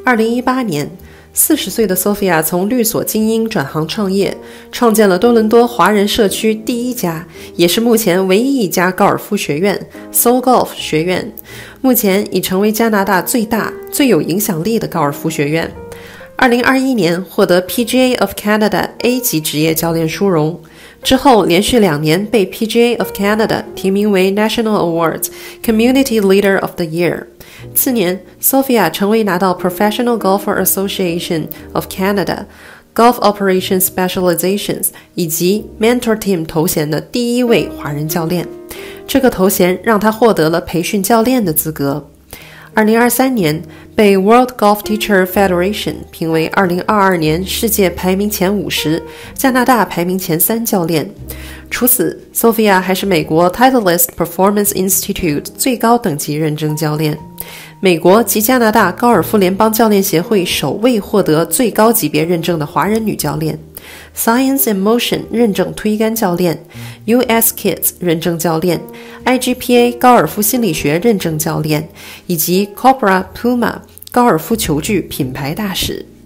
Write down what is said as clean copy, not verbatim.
2018年，40岁的 Sophia 从律所精英转行创业，创建了多伦多华人社区第一家，也是目前唯一一家高尔夫学院 ——So Golf 学院，目前已成为加拿大最大、最有影响力的高尔夫学院。2021年获得 PGA of Canada A 级职业教练殊荣，之后连续2年被 PGA of Canada 提名为 National Awards Community Leader of the Year。次年 Sophia 成为拿到 Professional Golfer Association of Canada Golf Operation Specializations 以及 Mentor Team 头衔的第一位华人教练，这个头衔让她获得了培训教练的资格。2023年被 World Golf Teacher Federation 评为2022年世界排名前50、加拿大排名前3教练。除此 Sophia 还是美国 Titleist Performance Institute 最高等级认证教练，美国及加拿大高尔夫联邦教练协会首位获得最高级别认证的华人女教练， Science and Motion 认证推杆教练， US Kids 认证教练， IGPA 高尔夫心理学认证教练，以及 Cobra Puma 高尔夫球具品牌大使。